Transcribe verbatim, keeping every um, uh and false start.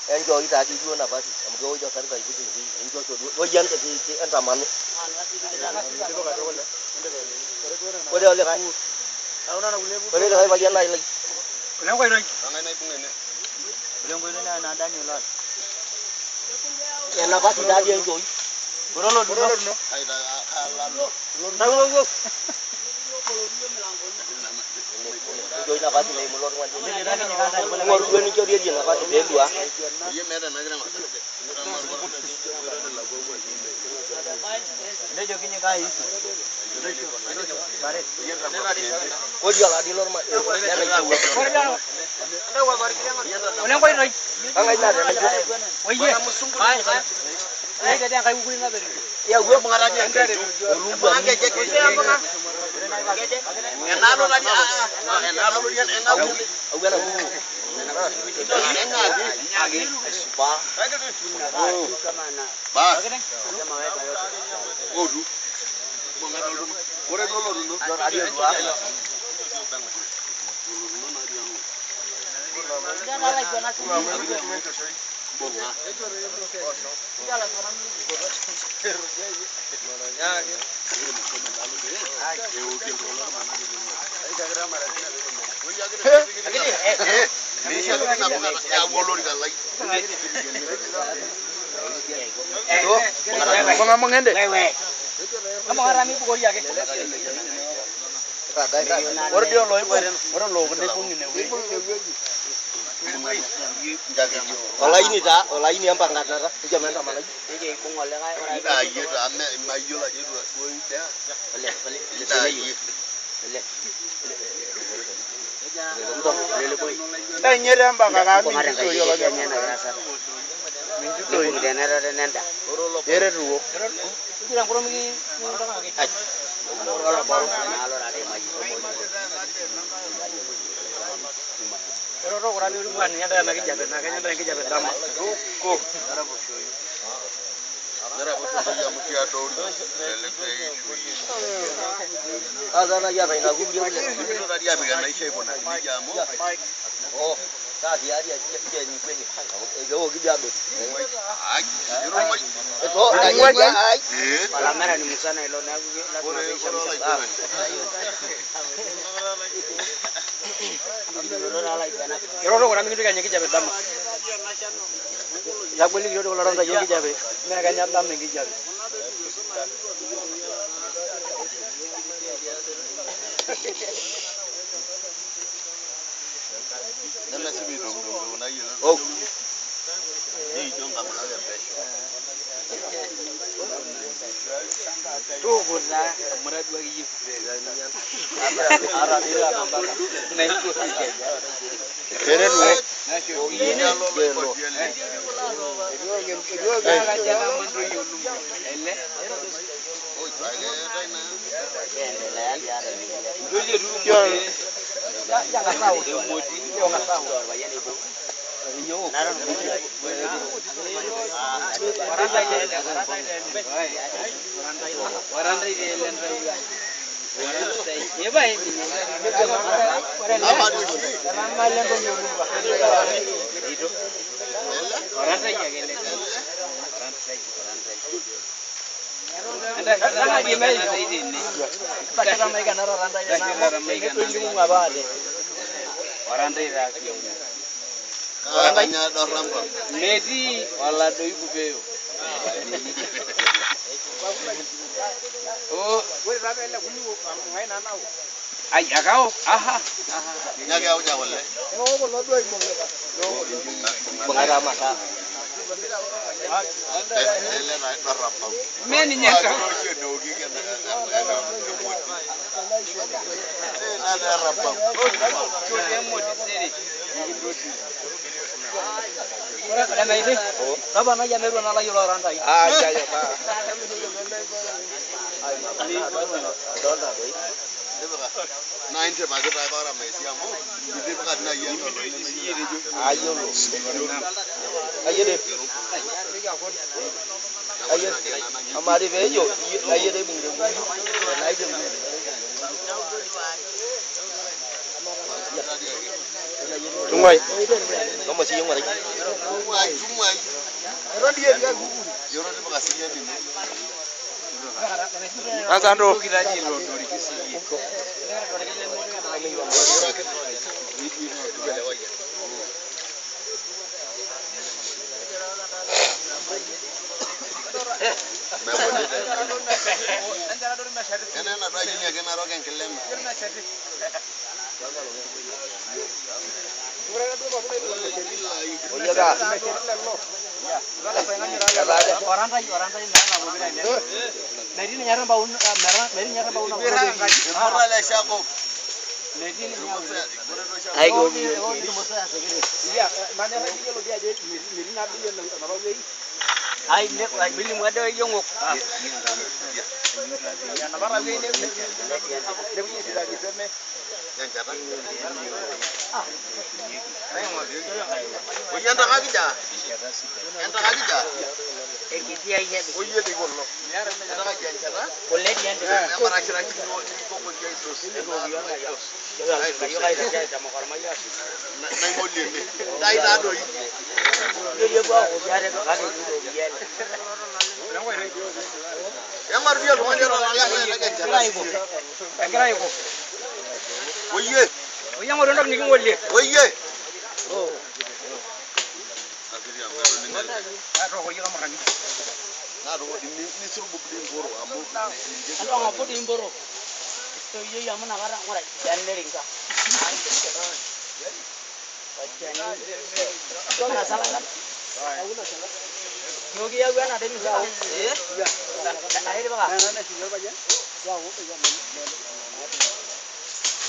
enjoy tadi dua napa sih amgo jo kar kai buji enjoy to do yan ke ki anta man ko de le kai ko de kai bagian lain lagi Ulang koy noy. Tangai nai pung ini. Ulang koy na na Daniel lot. ya napa sih tadi enjoy Borolo no. Ai da ala lo. tahu lo enjoy napa sih lagi mulur wan ngor dua ni jodi dia napa sih dia dua Iya mera na gira masuk. Inde jokinya kai. Bare. ko dia lah di lor ma Ulang koy noy. angai tadi lagi Oh iya. Hai. Ai dadi kai kuwi ngabe. ya gue menghadapi yang dari Rumah gejek itu apa kan? Enalo lagi ah. Enalo dia enalo. Aku nak buku. Enalo. Ba. Bas. Odu. Mengaralo. Kore dulu dulu. Lor ada dua. Bonga. Ngomong ngende. Kamu ngarami bu koya ke. Ora dia loy, ora lo gede pun ini. Olah ini tak, olah ini yang pangkat nara. Jangan sama lagi. Iki ku ngole kae ora. Ida iya ame mayo lah jadi dua dua itu ya. Balik, balik. Ida iya. Balik. Dai nyere amba kakami Itu yo lagi nyana rasa. Minjuto ini denera denenda. Yere ruwo. Iki lang pro mi ngundang lagi. Ora baru nalor ada maju. Pero ro ora ni bukan ni ada lagi jabe na kanya ada yang jabe dama. Ruko. Nara betul ya mutia dori. Lele Ada na ya baina gu dia. Itu tadi abi kan naik pun nanti jamu. Oh, tadi dia dia ni pe ni. Eh go gidi abe. Ai, jero mai. Itu ai ai. Eh. Pala mera ni musana ilo na gu la Kore kore lagi. Pero ro ora mi kanya ki jabe dama. Ya boleh yo ro ronda yo ki jabe. Mera kanya dam ni ki jabe. Nana sibi dong dong na yun. Oh. Ni dong ka mana ya peso. Tu burna mera dua gi Ara dia nambah. Nei tu. Yere ruwo. Ini lo lo dia le. Oh, saya dah na. Jangan tahu dia mudi, jangan tahu bayan ibu. Iyo. Warandai dia lendai. Ya baik. Apa tu sih? Ramai lendai yo. Itu. Warandai ya gele. Warandai, warandai. Anda sangat gimana ini? Pada ramai kan orang rantai dan ramai kan tunjuk apa ada. Warandai rak yo. Warandainya dor lampu. Medi wala do ibu beo. Oh, woi rabe la kuni ngai na nau. Ai akau, aha. Nyaga au jawal le. Oh, lo dua ibu. Pengarama ka. Ele na dor lampu. Meni nyaka. Eh, ada lampu. Oh, dia mau di sini. Ora kada nai deh. Saba na ya meru na la yo rantai. Ah, ya ya pa. Ai ma ni don da doi. Nine te bagai tak orang Messi amu. Itu bukan na ya. Ayo lo. Ayo deh. Ayo. Amari vejo. Ayo deh bung deh. Nai deh. Ayo Tungwai. Kamu sih yang mana? Tungwai, tungwai. Ero dia dia gugur. Ero dia pakai sih ini. Asando. Kena nak lagi ni, kena rogan kelem. Oh iya kak. Orang tadi, orang tadi merah mobil ini. Dari ini nyara bau merah, dari nyara bau nak. Merah le siapa? Dari ini nyara. Ayo. Oh itu musuh segini. Iya, mana lagi kalau dia jadi miri nabi yang nama lagi. Ay nek ay bili mo ada yongok. Ya nama lagi ini. Dia punya sudah gitu nih. Yang cara. Ah. Oh iya tak lagi dah. Yang tak lagi dah. Eh gitu ya iya. Oh iya di kono. Yang lagi yang cara. Boleh dia. Yang marah cerah itu kok kok jadi terus. Kayo kayo saja sama orang Maya. Nai molli ni. Dai da doi. Dia gua biar ke kaki dulu biar. Yang mar dia rumah dia orang yang lagi cara. Kira ibu. Oh iya. Oh yang orang nak nikung boleh. Oh iya. Oh. Akhirnya ngaron ni. Roh ko yung marami. Ngaro ini ni suruh bukti boro amu. Ano nga po din boro. Ito yung yaman nakarang wala. Yan na rin ka. Ito na salah kan? Yogi ya gua ada misal. Eh? Akhir ba?